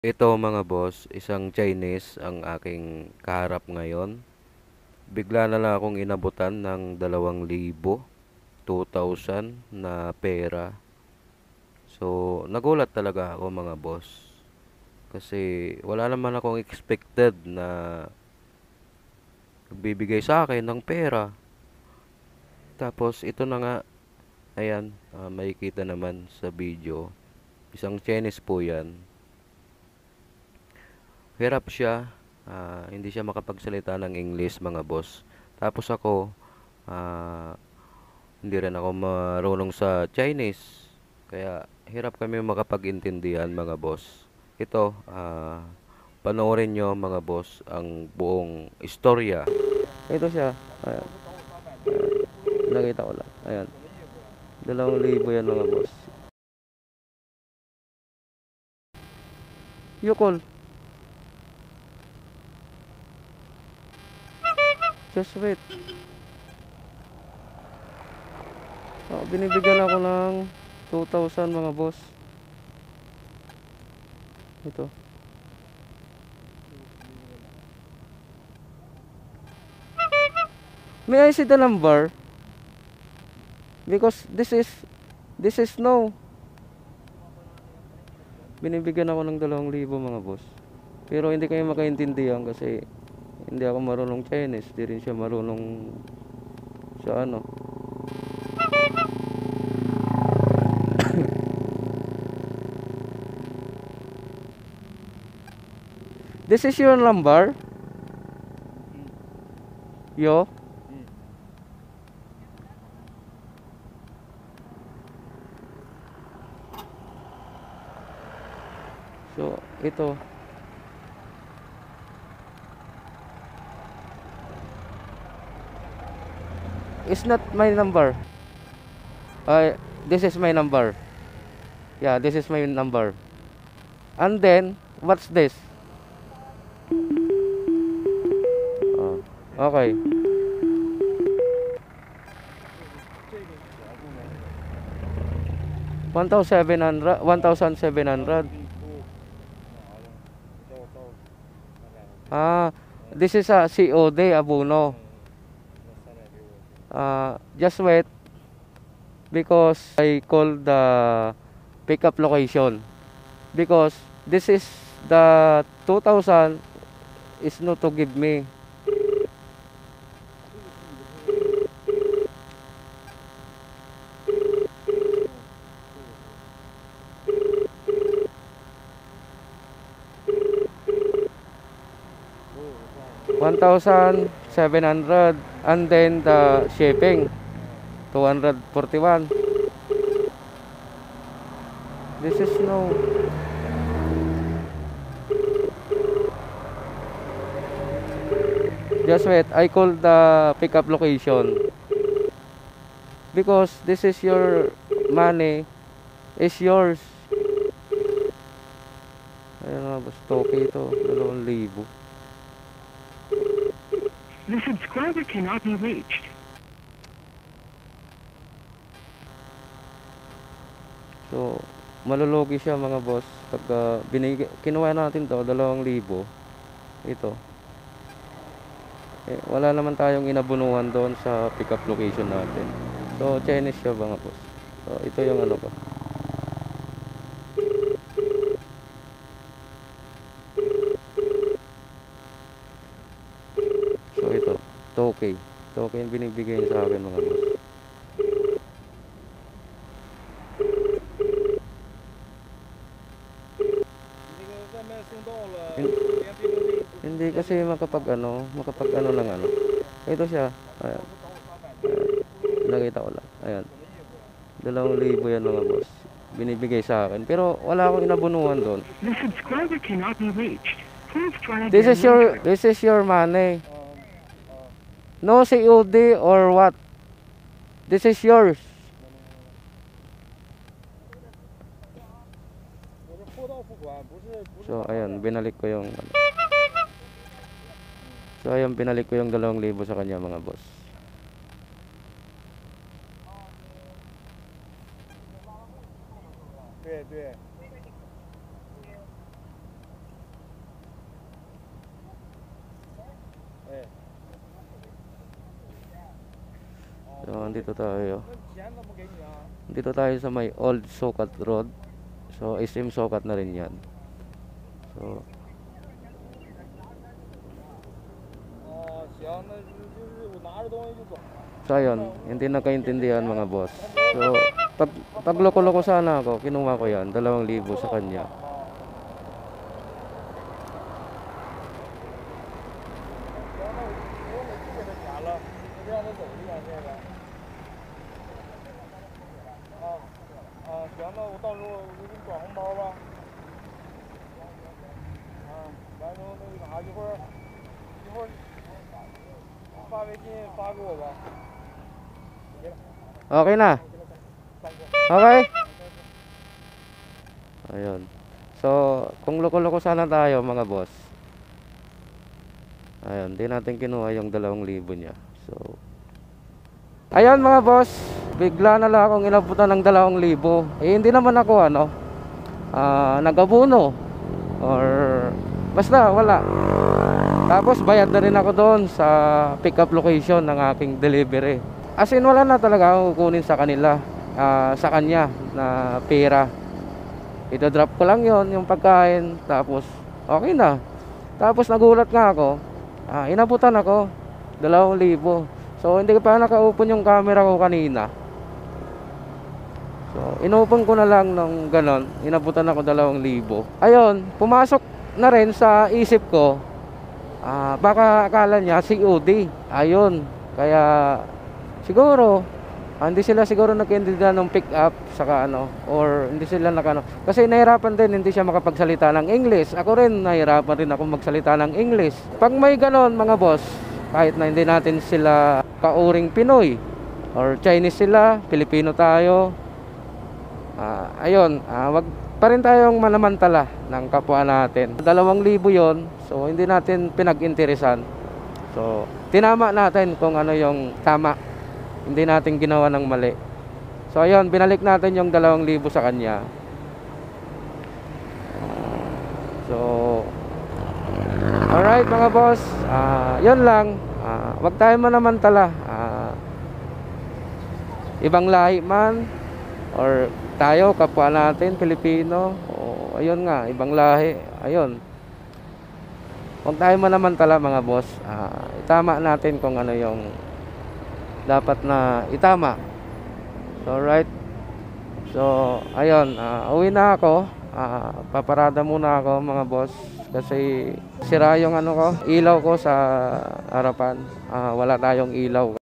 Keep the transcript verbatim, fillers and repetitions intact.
Ito mga boss, isang Chinese ang aking kaharap ngayon. Bigla na lang akong inabutan ng dalawang libo, two thousand na pera. So, nagulat talaga ako mga boss. Kasi wala naman akong expected na bibigay sa akin ng pera. Tapos ito na nga, ayan, ah, makikita naman sa video. Isang Chinese po yan. Hirap siya, ah, hindi siya makapagsalita ng English mga boss. Tapos ako, ah, hindi rin ako marunong sa Chinese. Kaya hirap kami makapag-intindihan mga boss. Ito, ah, panoorin nyo mga boss ang buong istorya. Ito siya. Ayan. Nakita ko lang. Ayan. Dalawang libo yan mga boss. Yukol. Just wait. Oh, binibigyan ako ng two thousand mga boss. Ito. May I see the number? Because this is this is no. Binibigyan ako ng dalawang libo mga boss. Pero hindi kayo makaintindihan kasi hindi ako marunong Chinese, di rin siya marunong sa ano. This is your number? Yo? So, ito. It's not my number. Uh, this is my number. Yeah, this is my number. And then, what's this? Oh, okay. one thousand seven hundred. one thousand seven hundred. Ah, this is a C O D Abuno. Uh, just wait because I call the pickup location because this is the two thousand is not to give me. one thousand seven hundred and then the shipping two hundred forty-one. This is no. Just wait, I call the pickup location because this is your money is yours. Ayun nga, basta toke ito, dalawang libo. The subscriber cannot be reached. So, malulugi siya mga boss pagka binig kinuha natin to dalawang libo. Ito. Eh, wala naman tayong inabunuhan doon sa pickup location natin. So, Chinese siya mga boss. So, ito yung ano ko. So, ito. Toke. Toke yung binibigay niya sa akin mga boss. Hindi kasi makapag ano, makapag ano lang ano. Ito siya. Ayan. Ayan. Nakita ko lang. Ayan. Dalawang libo yan mga boss. Binibigay sa akin. Pero wala akong inabunuhan doon. The subscriber cannot be reached. Please try again This is your later. this is your money. No C O D or what? This is yours. So ayan, binalik ko yung ano. So ayan, binalik ko yung dalawang libo sa kanya mga boss. nandito tayo. Dito tayo sa may Old Sukat Road. So, S M Sukat na rin yan. So, so ayun, hindi nakaintindihan mga boss. So, pag, pag loko-loko sana ako, kinuha ko yan, dalawang libo sa kanya. Okay na. Okay. Ayun. So, kung loko-loko sana tayo mga boss. Ayun, di natin kinuha yung dalawang libo niya. So, ayun mga boss, bigla na lang akong inabutan ng dalawang libo. Eh, hindi naman ako ano, ah, nag-abuno. Or, basta, wala. Tapos, bayad na rin ako doon sa pick-up location ng aking delivery. As in, wala na talaga ako kukunin sa kanila, ah, sa kanya na pera. Ito-drop ko lang yon yung pagkain. Tapos, okay na. Tapos, nagulat nga ako. Ah, inabutan ako dalawang libo. So hindi pa naka-open yung camera ko kanina. So inopen ko na lang ng ganon. Inabutan ako dalawang libo. Ayun, pumasok na rin sa isip ko. Ah, baka akala niya C O D. Ayun, kaya siguro ah, hindi sila siguro nagkaintindihan ng pick up saka ano, or hindi sila nakano. Kasi nahirapan din, hindi siya makapagsalita ng English. Ako rin nahirapan rin ako magsalita ng English. Pag may ganon mga boss, kahit na hindi natin sila kauring Pinoy or Chinese sila, Pilipino tayo. Ah, ayun, ah, wag pa rin tayong manamantala ng kapwa natin. Dalawang libo yon, so hindi natin pinag-interesan. So tinama natin kung ano yung tama. Hindi natin ginawa ng mali. So ayun, binalik natin yung dalawang libo sa kanya. So alright mga boss, uh, yun lang. uh, Wag tayo manamantala. uh, Ibang lahi man or tayo, kapwa natin Pilipino, o ayun nga, ibang lahi. Ayun, wag tayo manamantala mga boss. uh, Itama natin kung ano yung dapat na itama. So right. So ayun, uh, uwi na ako. uh, Paparada muna ako mga boss, kasi sira yung ano ko, ilaw ko sa harapan. uh, Wala tayong ilaw.